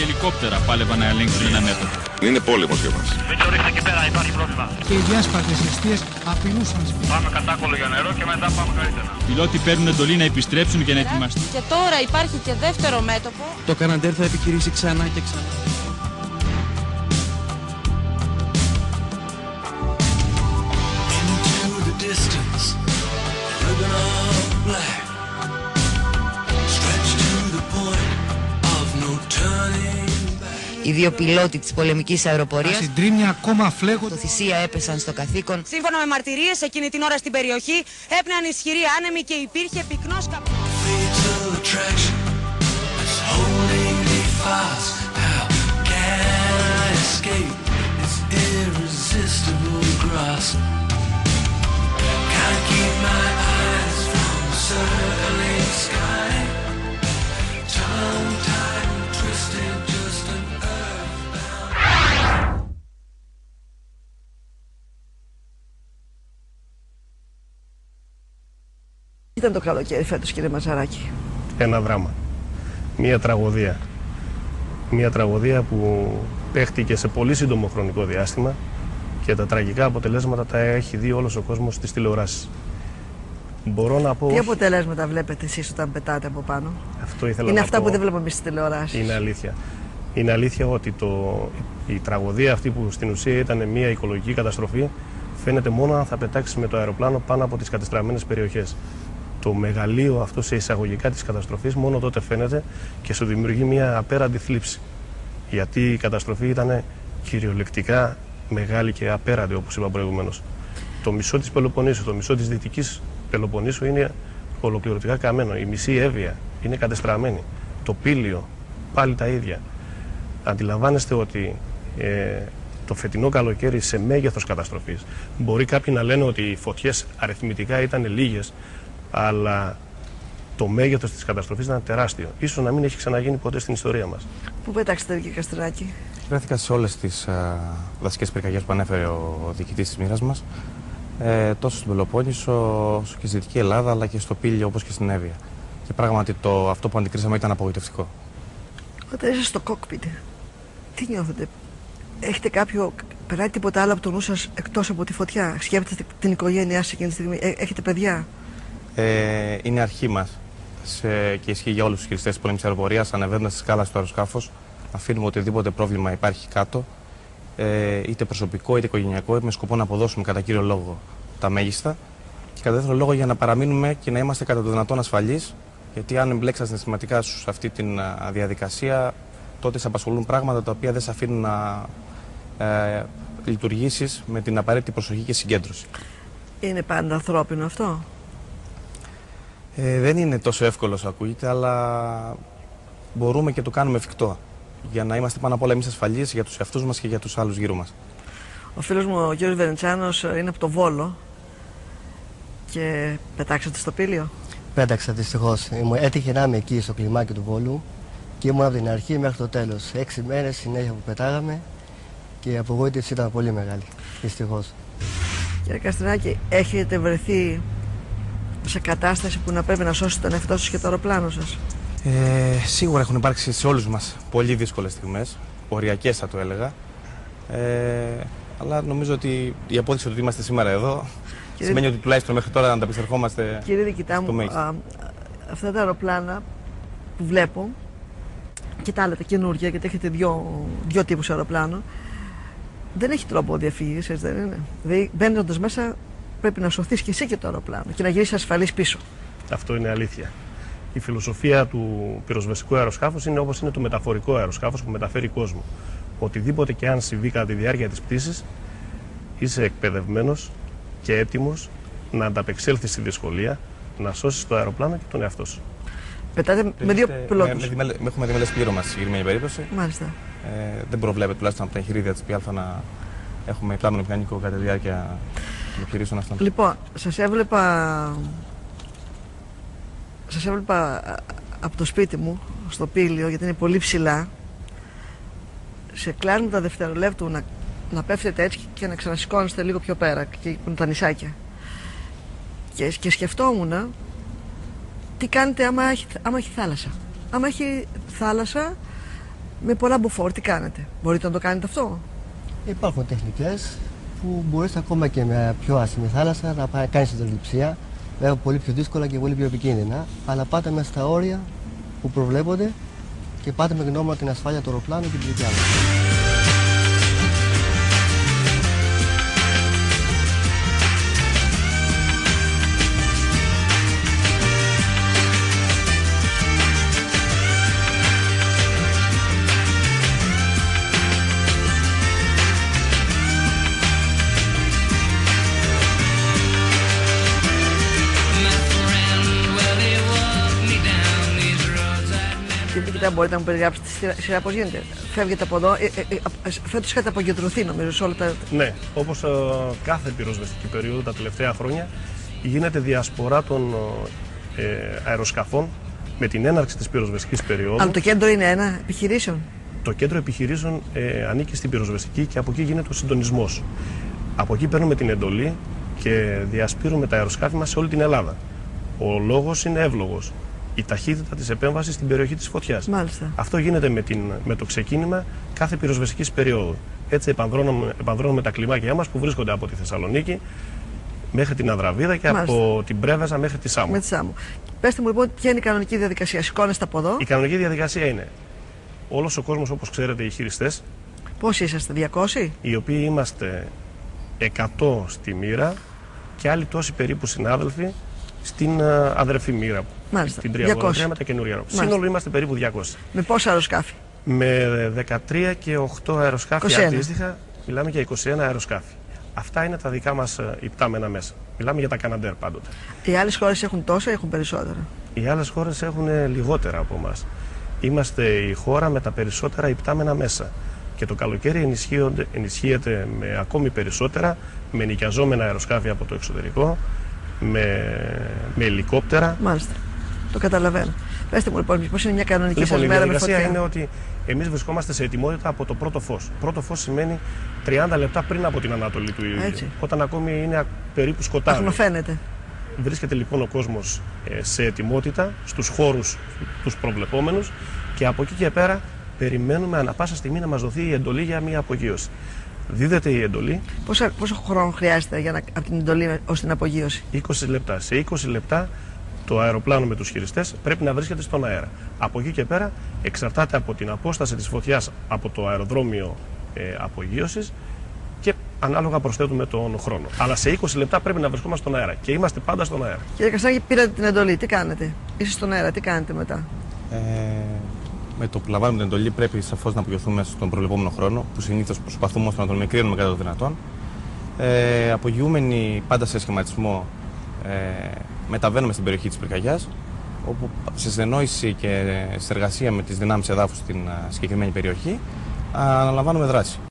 ελικόπτερα πάλευαν να ελέγξουν ένα μέτωπο. Είναι πόλεμος για μας. Μην το ρίξετε εκεί πέρα, υπάρχει πρόβλημα. Και οι διάσπαρτες αιστείες απειλούσαν. Πάμε κατάκολο για νερό και μετά πάμε καλύτερα. Οι πιλότοι παίρνουν εντολή να επιστρέψουν και να ετοιμαστούν. Και τώρα υπάρχει και δεύτερο μέτωπο. Το Καναντέρ θα επιχειρήσει ξανά και ξανά. Οι δύο πιλότοι της πολεμικής αεροπορίας Τα συντρίμμια ακόμα φλέγονται. στο Θησία έπεσαν στο καθήκον. Σύμφωνα με μαρτυρίες, εκείνη την ώρα στην περιοχή έπνεαν ισχυροί άνεμοι και υπήρχε πυκνός καπνός. Ήταν το καλοκαίρι φέτος, κύριε Μαζαράκη? Ένα δράμα. Μία τραγωδία. Μία τραγωδία που παίχτηκε σε πολύ σύντομο χρονικό διάστημα και τα τραγικά αποτελέσματα τα έχει δει όλος ο κόσμος στις τηλεοράσεις. Μπορώ να πω... Τι αποτελέσματα βλέπετε εσείς όταν πετάτε από πάνω? Αυτό ήθελα είναι να αυτά πω... που δεν βλέπουμε εμείς στις τηλεοράσεις. Είναι αλήθεια. Είναι αλήθεια ότι η τραγωδία αυτή που στην ουσία ήταν μια οικολογική καταστροφή φαίνεται μόνο αν θα πετάξει με το αεροπλάνο πάνω από τις κατεστραμμένες περιοχές. Το μεγαλείο αυτό σε εισαγωγικά της καταστροφής μόνο τότε φαίνεται και σου δημιουργεί μια απέραντη θλίψη. Γιατί η καταστροφή ήταν κυριολεκτικά μεγάλη και απέραντη, όπως είπα προηγουμένως. Το μισό της Πελοποννήσου, το μισό της Δυτικής Πελοποννήσου είναι ολοκληρωτικά καμένο. Η μισή Εύβοια είναι κατεστραμμένη. Το Πήλιο πάλι τα ίδια. Αντιλαμβάνεστε ότι το φετινό καλοκαίρι σε μέγεθος καταστροφής μπορεί κάποιοι να λένε ότι οι φωτιές αριθμητικά ήταν λίγες, αλλά το μέγεθος της καταστροφής ήταν τεράστιο. Ίσως να μην έχει ξαναγίνει ποτέ στην ιστορία μας. Πού πετάξετε, κύριε Καστρινάκη? Βρέθηκα σε όλες τις δασικές πυρκαγιές που ανέφερε ο διοικητής της μοίρας μας, τόσο στην Πελοπόννησο, όσο και στη Δυτική Ελλάδα, αλλά και στο Πήλιο, όπως και στην Εύβοια. Και πράγματι αυτό που αντικρίσαμε ήταν απογοητευτικό. Όταν είστε στο κόκπιτ, τι νιώθετε? Έχετε περάει τίποτα άλλο από το νου σας εκτός από τη φωτιά? Σκέφτεστε την οικογένειά σας εκείνη τη στιγμή? Έχετε παιδιά? Είναι αρχή μας και ισχύει για όλους τους χειριστές της πολεμικής αεροπορίας. Ανεβαίνοντας τη σκάλα στο αεροσκάφος, αφήνουμε οτιδήποτε πρόβλημα υπάρχει κάτω, είτε προσωπικό είτε οικογενειακό, με σκοπό να αποδώσουμε κατά κύριο λόγο τα μέγιστα και κατά δεύτερο λόγο για να παραμείνουμε και να είμαστε κατά το δυνατόν ασφαλείς. Γιατί αν εμπλέξατε συναισθηματικά σου σε αυτή τη διαδικασία, τότε σε απασχολούν πράγματα τα οποία δεν σε αφήνουν να λειτουργήσεις με την απαραίτητη προσοχή και συγκέντρωση. Είναι πάντα ανθρώπινο αυτό? Δεν είναι τόσο εύκολο όσο ακούγεται, αλλά μπορούμε και το κάνουμε εφικτό. Για να είμαστε πάνω απ' όλα εμείς ασφαλείς για τους εαυτούς μας και για τους άλλους γύρω μας. Ο φίλος μου, ο κ. Βενετσάνος, είναι από το Βόλο και πετάξατε στο Πήλιο. Πέταξα δυστυχώς. Έτυχε να είμαι εκεί στο κλιμάκι του Βόλου και ήμουν από την αρχή μέχρι το τέλος. 6 μέρες συνέχεια που πετάγαμε και η απογοήτευση ήταν πολύ μεγάλη. Δυστυχώς. Κύριε Καστρινάκη, έχετε βρεθεί σε κατάσταση που να πρέπει να σώσετε τον εαυτό σας και το αεροπλάνο σας? Σίγουρα έχουν υπάρξει σε όλους μας πολύ δύσκολες στιγμές, οριακές θα το έλεγα. Αλλά νομίζω ότι η απόδειξη ότι είμαστε σήμερα εδώ σημαίνει ότι τουλάχιστον μέχρι τώρα ανταπεξερχόμαστε. Κύριε Δικητά μου, αυτά τα αεροπλάνα που βλέπω και τα άλλα τα καινούργια, γιατί έχετε δύο τύπους αεροπλάνων, δεν έχει τρόπο διαφύγης, έτσι δεν είναι? Δηλαδή, μπαίνοντας μέσα, πρέπει να σωθείς και εσύ και το αεροπλάνο και να γυρίσεις ασφαλής πίσω. Αυτό είναι αλήθεια. Η φιλοσοφία του πυροσβεστικού αεροσκάφους είναι όπως είναι το μεταφορικό αεροσκάφος που μεταφέρει κόσμο. Οτιδήποτε και αν συμβεί κατά τη διάρκεια της πτήσης, είσαι εκπαιδευμένος και έτοιμος να ανταπεξέλθεις στη δυσκολία, να σώσεις το αεροπλάνο και τον εαυτό σου. Πετάτε με δύο πιλότους? Έχουμε διμελές πλήρωμα στη συγκεκριμένη περίπτωση. Μάλιστα. Δεν προβλέπεται τουλάχιστον από τα εγχειρίδια της ΠΑ να έχουμε πλάνο μηχανικό κατά τη διάρκεια των επιχειρήσεων αυτών. Λοιπόν, σας έβλεπα από το σπίτι μου στο Πήλιο, γιατί είναι πολύ ψηλά. Σε κλάνουν τα δευτερολέπτου να πέφτετε έτσι και να ξανασηκώνεστε λίγο πιο πέρα, και που είναι τα νησάκια. Και σκεφτόμουν τι κάνετε άμα έχει θάλασσα. Άμα έχει θάλασσα, Με πολλά μποφόρ, τι κάνετε? Μπορείτε να το κάνετε αυτό? Υπάρχουν τεχνικές που μπορείς ακόμα και με πιο άσχημη θάλασσα να κάνεις συντοληψία. Βέβαια πολύ πιο δύσκολα και πολύ πιο επικίνδυνα, αλλά πάτε μέσα στα όρια που προβλέπονται και πάτε με γνώμονα την ασφάλεια του αεροπλάνου και την δικιά μας. Κοιτά, μπορείτε να μου περιγράψετε τη σειρά πώς γίνεται? Φεύγετε από εδώ. Φέτος είχατε απογεντρωθεί νομίζω σε όλα τα. Ναι, όπως κάθε πυροσβεστική περίοδο τα τελευταία χρόνια γίνεται διασπορά των αεροσκαφών με την έναρξη της πυροσβεστικής περίοδου. Αλλά το κέντρο είναι ένα επιχειρήσεων. Το κέντρο επιχειρήσεων ανήκει στην πυροσβεστική και από εκεί γίνεται ο συντονισμός. Από εκεί παίρνουμε την εντολή και διασπείρουμε τα αεροσκάφη μας σε όλη την Ελλάδα. Ο λόγος είναι εύλογος. Η ταχύτητα της επέμβασης στην περιοχή της φωτιάς. Μάλιστα. Αυτό γίνεται με το ξεκίνημα κάθε πυροσβεστικής περίοδου. Έτσι επανδρώνουμε τα κλιμάκια μας που βρίσκονται από τη Θεσσαλονίκη μέχρι την Αδραβίδα και από την Πρέβεζα μέχρι τη Σάμο. Με τη Σάμο. Πέστε μου λοιπόν, ποια είναι η κανονική διαδικασία? Σηκώνεστε από εδώ. Η κανονική διαδικασία είναι όλος ο κόσμος, όπως ξέρετε, οι χειριστές. Πόσοι είσαστε, 200? Οι οποίοι είμαστε 100 στη μοίρα και άλλοι τόσοι περίπου συνάδελφοι στην αδερφή μοίρα. Μάλιστα. Την 383 με τα καινούργια. Σύνολο είμαστε περίπου 200. Με πόσα αεροσκάφη? Με 13 και 8 αεροσκάφη 21. αντίστοιχα, μιλάμε για 21 αεροσκάφη. Αυτά είναι τα δικά μας υπτάμενα μέσα. Μιλάμε για τα Καναντέρ πάντοτε. Οι άλλες χώρες έχουν τόσα ή έχουν περισσότερα? Οι άλλες χώρες έχουν λιγότερα από εμάς. Είμαστε η χώρα με τα περισσότερα υπτάμενα μέσα. Και το καλοκαίρι ενισχύεται με ακόμη περισσότερα, με νοικιαζόμενα αεροσκάφη από το εξωτερικό, με ελικόπτερα. Μάλιστα. Το καταλαβαίνω. Πέστε μου λοιπόν, πώς είναι μια κανονική σας η μέρα με φωτιά? διαδικασία είναι ότι εμείς βρισκόμαστε σε ετοιμότητα από το πρώτο φως. Πρώτο φως σημαίνει 30 λεπτά πριν από την ανατολή του ήλιου. Έτσι. Όταν ακόμη είναι περίπου σκοτάδι. Αχνοφαίνεται. Βρίσκεται λοιπόν ο κόσμος σε ετοιμότητα στους χώρους τους προβλεπόμενους και από εκεί και πέρα περιμένουμε ανά πάσα στιγμή να μας δοθεί η εντολή για μια απογείωση. Δίδεται η εντολή. Πόσο χρόνο χρειάζεται από την εντολή ως την απογείωση? 20 λεπτά. Σε 20 λεπτά το αεροπλάνο με τους χειριστές πρέπει να βρίσκεται στον αέρα. Από εκεί και πέρα εξαρτάται από την απόσταση της φωτιάς από το αεροδρόμιο απογείωσης και ανάλογα προσθέτουμε τον χρόνο. Αλλά σε 20 λεπτά πρέπει να βρισκόμαστε στον αέρα και είμαστε πάντα στον αέρα. Κύριε Καστανάκη, πήρατε την εντολή, τι κάνετε? Είστε στον αέρα, τι κάνετε μετά? Με το που λαμβάνουμε την εντολή πρέπει σαφώς να απογειωθούμε στον προβλεπόμενο χρόνο, που συνήθως προσπαθούμε ώστε να τον μικρύνουμε κατά το δυνατόν. Απογειούμενοι πάντα σε σχηματισμό μεταβαίνουμε στην περιοχή της πυρκαγιάς, όπου σε συνεννόηση και συνεργασία με τις δυνάμεις εδάφους στην συγκεκριμένη περιοχή αναλαμβάνουμε δράση.